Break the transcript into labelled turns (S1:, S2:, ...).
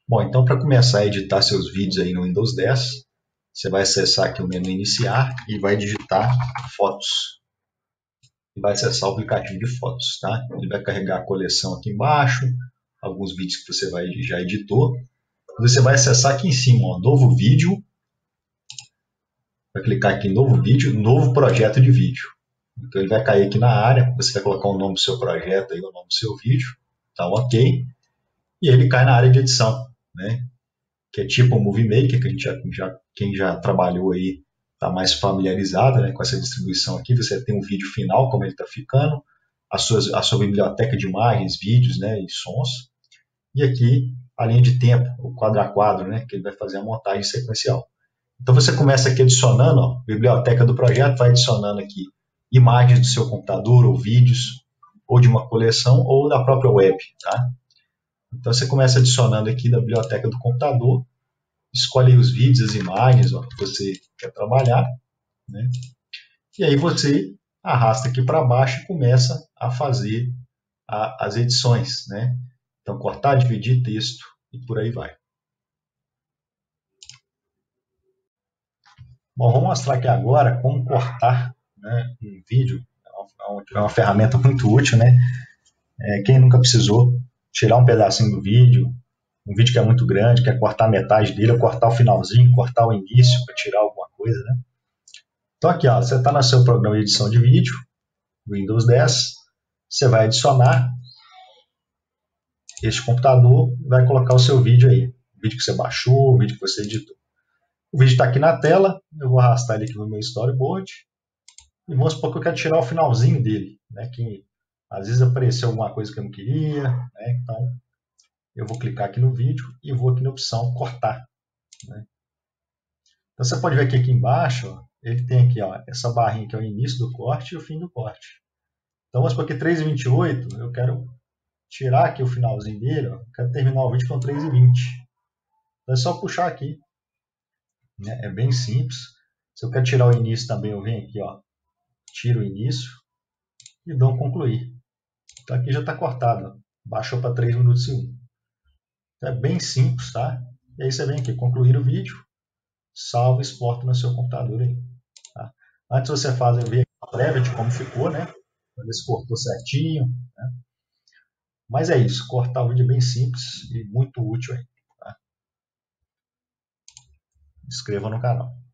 S1: Bom, então para começar a editar seus vídeos aí no Windows 10, você vai acessar aqui o menu Iniciar e vai digitar Fotos. E vai acessar o aplicativo de fotos, tá? Ele vai carregar a coleção aqui embaixo, alguns vídeos que você já editou. Você vai acessar aqui em cima, ó, Novo Vídeo. Vai clicar aqui em Novo Vídeo, Novo Projeto de Vídeo. Então ele vai cair aqui na área, você vai colocar o nome do seu projeto aí, o nome do seu vídeo, tá ok? E ele cai na área de edição, né? Que é tipo o Movie Maker, que a gente quem já trabalhou aí está mais familiarizado, né, com essa distribuição aqui. Você tem um vídeo final, como ele está ficando, a sua biblioteca de imagens, vídeos, né, e sons. E aqui a linha de tempo, o quadro a quadro, né, que ele vai fazer a montagem sequencial. Então você começa aqui adicionando, ó, biblioteca do projeto, vai adicionando aqui imagens do seu computador, ou vídeos, ou de uma coleção, ou da própria web, tá? Então você começa adicionando aqui da biblioteca do computador, escolhe os vídeos, as imagens, ó, que você quer trabalhar, né? E aí você arrasta aqui para baixo e começa a fazer as edições, né? Então cortar, dividir texto e por aí vai. Bom, vou mostrar aqui agora como cortar, né, um vídeo. É uma ferramenta muito útil, né? Quem nunca precisou tirar um pedacinho do vídeo, um vídeo que é muito grande, quer cortar metade dele, ou cortar o finalzinho, cortar o início para tirar alguma coisa, né? Então aqui, ó, você está no seu programa de edição de vídeo, Windows 10, você vai adicionar este computador e vai colocar o seu vídeo aí. O vídeo que você baixou, o vídeo que você editou. O vídeo está aqui na tela, eu vou arrastar ele aqui no meu storyboard e vamos supor que eu quero tirar o finalzinho dele, né? Que às vezes apareceu alguma coisa que eu não queria, né? Então eu vou clicar aqui no vídeo e vou aqui na opção cortar, né? Então você pode ver que aqui embaixo, ó, ele tem aqui, ó, essa barrinha que é o início do corte e o fim do corte. Então vamos supor que 3h28 eu quero tirar aqui o finalzinho dele, ó, eu quero terminar o vídeo com 3h20. Então é só puxar aqui, né? É bem simples. Se eu quero tirar o início também, eu venho aqui, ó, tiro o início e dou um concluir. Então aqui já está cortado, ó, baixou para 3 minutos e 1. Então é bem simples, tá? E aí você vem aqui, concluir o vídeo, salva e exporta no seu computador aí. Tá? Antes você faz ver a prévia de como ficou, né? Para ver se cortou certinho, né? Mas é isso, cortar o vídeo é bem simples e muito útil aí. Tá? Inscreva no canal.